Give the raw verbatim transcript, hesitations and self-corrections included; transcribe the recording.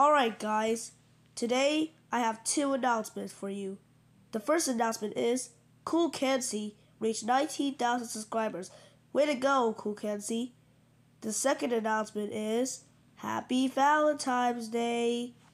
Alright guys, today I have two announcements for you. The first announcement is Kool Kenzie reached nineteen thousand subscribers. Way to go, Kool Kenzie. The second announcement is Happy Valentine's Day.